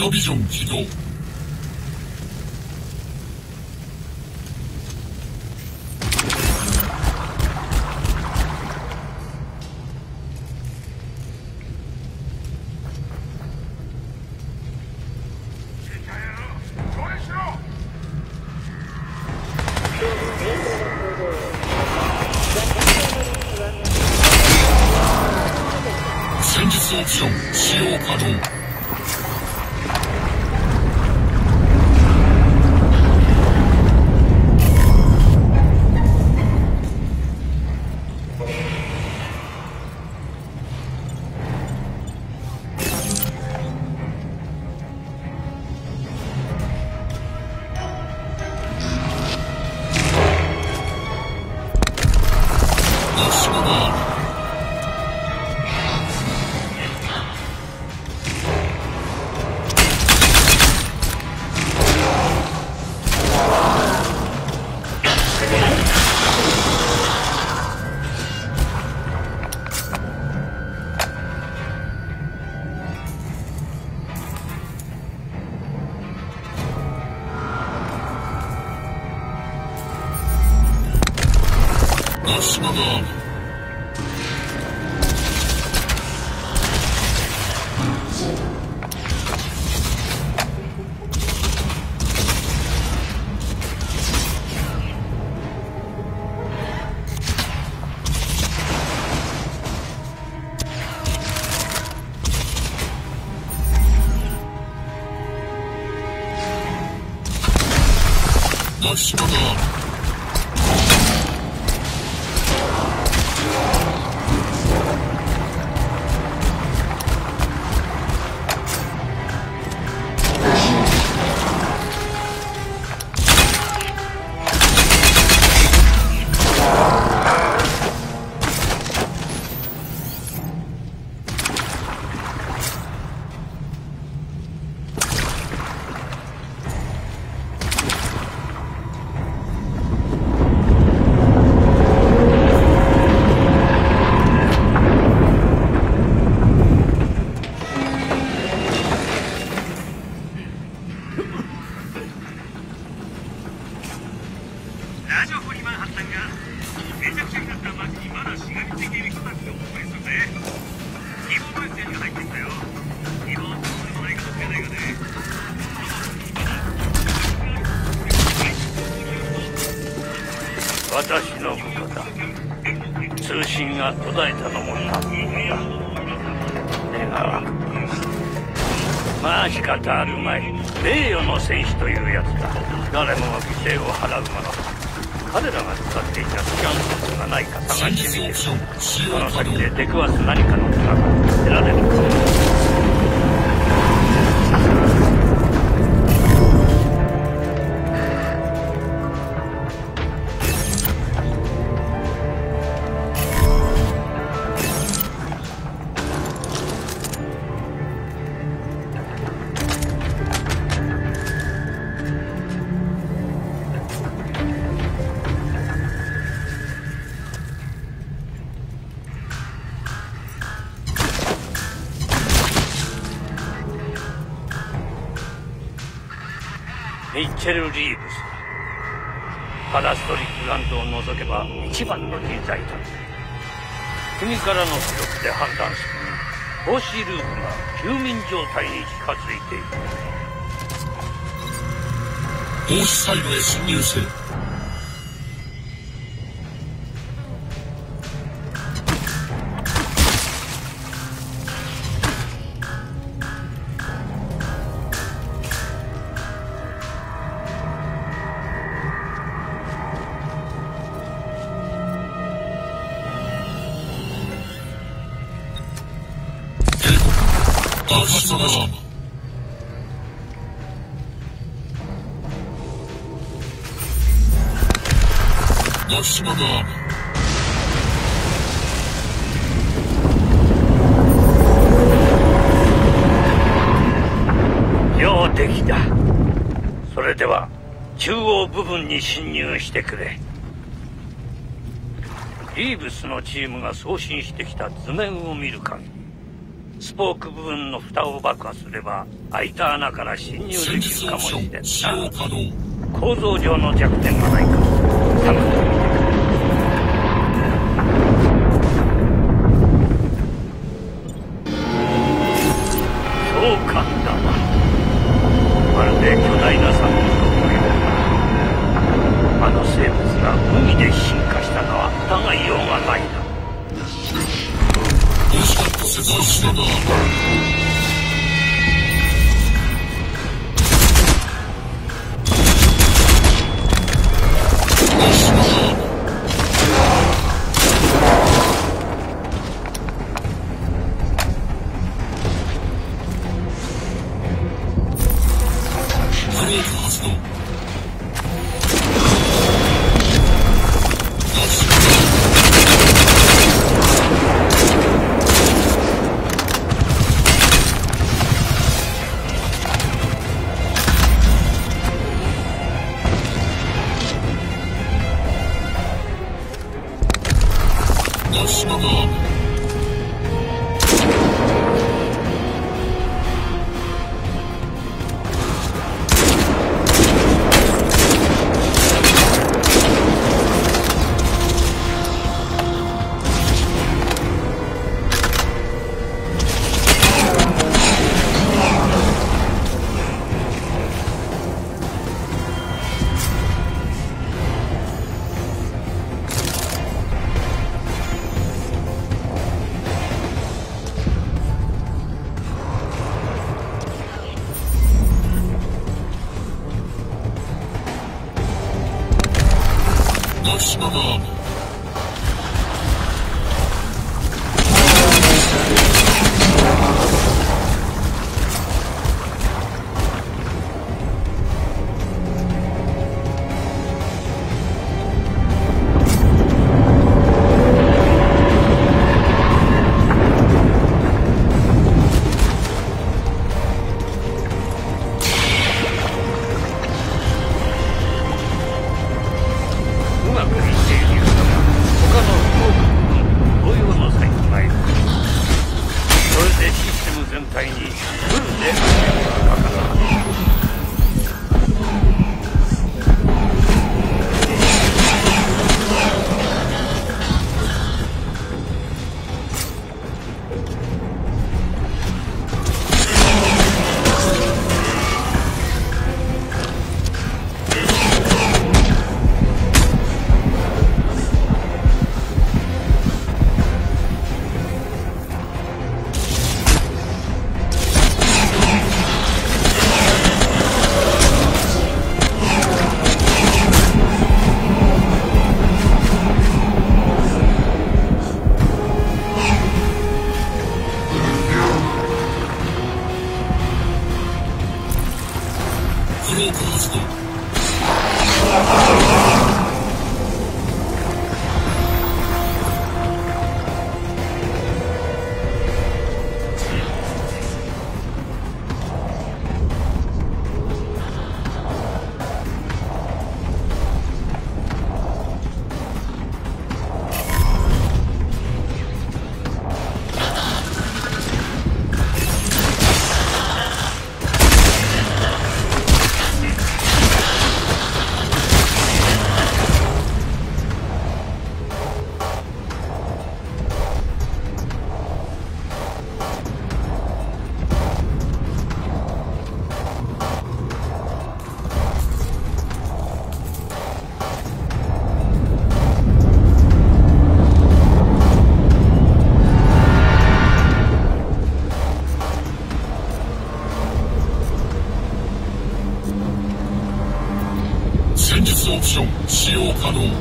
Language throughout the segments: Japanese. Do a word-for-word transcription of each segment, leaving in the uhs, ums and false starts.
ドビジョン起動。戦術オプション使用可能。足場がある。足場がある。 ラジオフリマンハッタンがめちゃくちゃになった街にまだしがみついている人たちを送りするぜ。希望メッセージが入ってきたよ。希望のつもりかもしれないがね。 私のことだ。通信が途絶えたのも担当だ。願わくまあ仕方あるまい。名誉の戦士というやつだ。誰もが犠牲を払うもの。彼らが使っていたスキャンソースがないか探してみて、この先で出くわす何かの手がかりを得られるかも。ミッチェル・リーブスパラストリック・ランドを除けば一番の人材だ。君からの記録で判断するにフォーシーループが休眠状態に近づいている。 放出サイドへ侵入せよ。足場がある。足場がある。 標的だ。それでは中央部分に侵入してくれ。リーブスのチームが送信してきた図面を見る限りスポーク部分の蓋を爆破すれば開いた穴から侵入できるかもしれんな。構造上の弱点がないか試してみてくれ。そう簡単だ。まるで巨大なサンゴのようだ。あの生物が海で進化したのは疑いようがないな。 惜しかった世界史だな。オプション使用可能。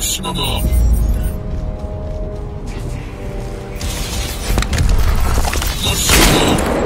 島だ。松島。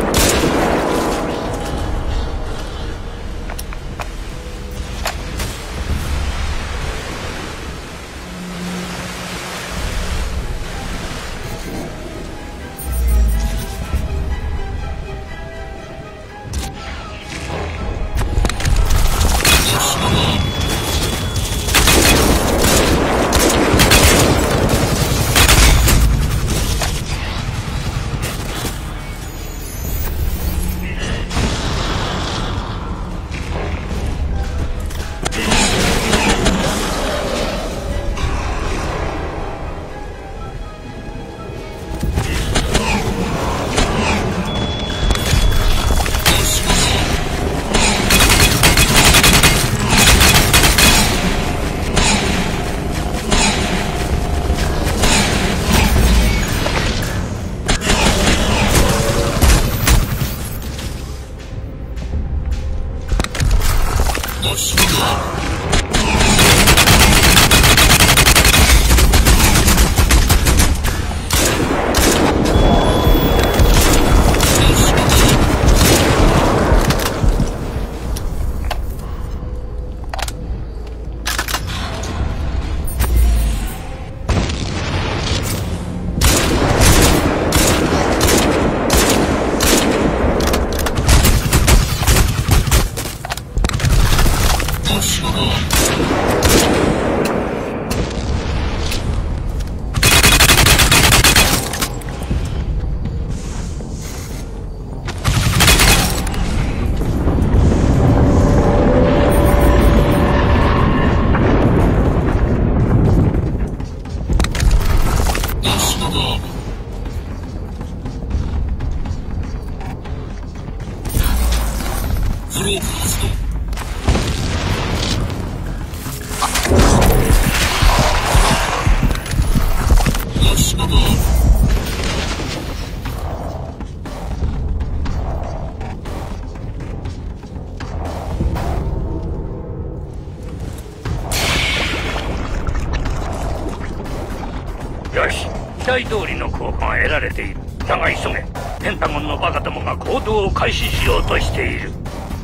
期待通りの効果が得られている。だが急げ。ペンタゴンのバカどもが行動を開始しようとしている。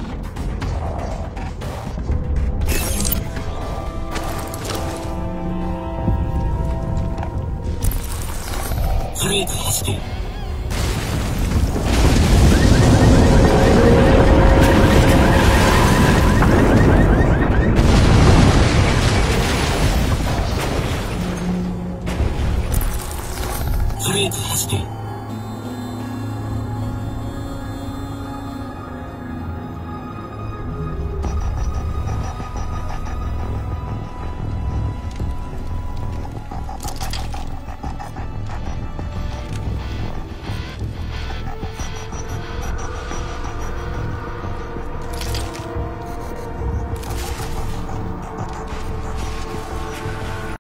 クローク発動。クローク発動。